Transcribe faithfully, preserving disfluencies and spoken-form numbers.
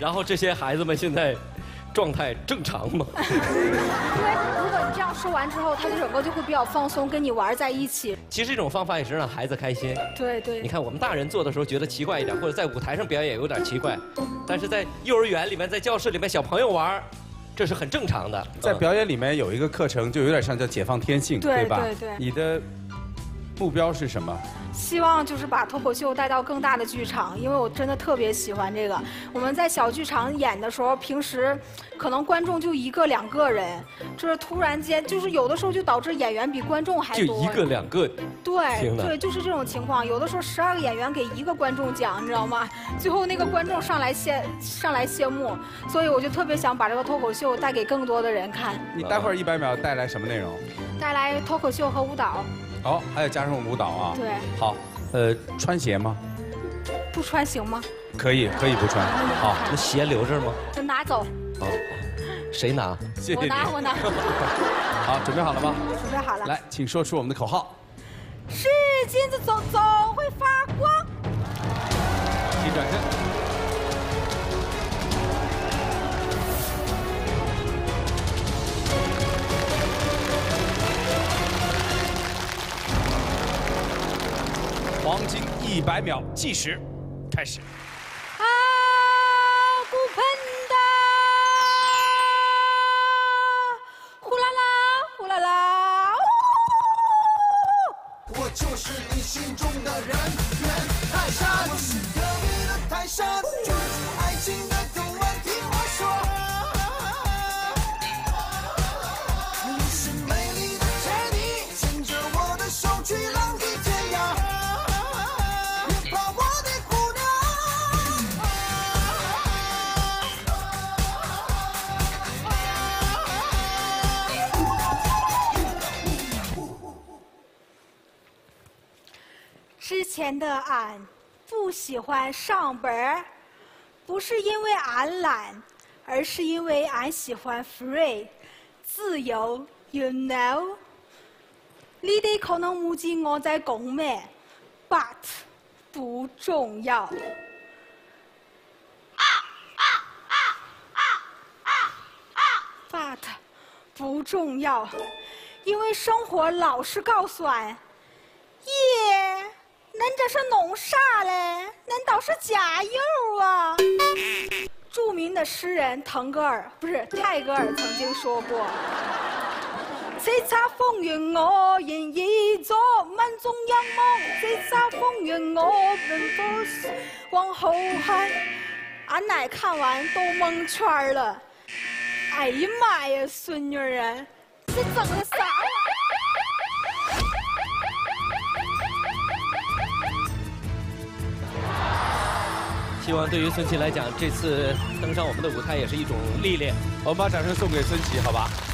然后这些孩子们现在状态正常吗？ 因为如果你这样说完之后，他就整个就会比较放松，跟你玩在一起。 其实这种方法也是让孩子开心。 对对。 你看我们大人做的时候觉得奇怪一点，或者在舞台上表演有点奇怪，但是在幼儿园里面，在教室里面小朋友玩，这是很正常的。 在表演里面有一个课程，就有点像叫解放天性， 对吧？ 对对。 你的目标是什么？ 希望就是把脱口秀带到更大的剧场，因为我真的特别喜欢这个。我们在小剧场演的时候，平时可能观众就一个两个人，就是突然间，就是有的时候就导致演员比观众还多。 就一个两个。 对对，就是这种情况。有的时候十二个演员给一个观众讲，你知道吗？最后那个观众上来谢上来谢幕，所以我就特别想把这个脱口秀带给更多的人看。 你待会儿一百秒带来什么内容？ 带来脱口秀和舞蹈。 哦，还有加上舞蹈啊。 对。 好，呃，穿鞋吗？ 不穿行吗？ 可以，可以不穿。好， 那鞋留着吗？ 就拿走。 哦，谁拿？ 谢谢你。 我拿，我拿。 好，准备好了吗？ 准备好了。 来，请说出我们的口号。 是金子总总会发光。 请转身。黄金一百秒计时，开始。 啊，骨盆的，呼啦啦，呼啦啦， 我就是你心中的人，人泰山，我是特别的泰山，追逐爱情的动漫，听我说。你是美丽的天地，牵着我的手去浪迹天涯。 之前的俺不喜欢上本儿，不是因为俺懒，而是因为俺喜欢 free 自由 ，you know。你哋可能唔知我在講咩 ，but 不重要。but 不重要，因为生活老是告诉俺，耶。恁这是弄啥嘞？难道是加油啊？著名的诗人腾格尔不是泰戈尔曾经说过：“叱咤風雲我仍然作，萬眾仰望；叱咤風雲我並不是往後看。”俺奶看完都蒙圈了。哎呀妈呀，孙女儿，这整的啥呀？ 希望对于孙琦来讲，这次登上我们的舞台也是一种历练。 我们把掌声送给孙琦，好吧？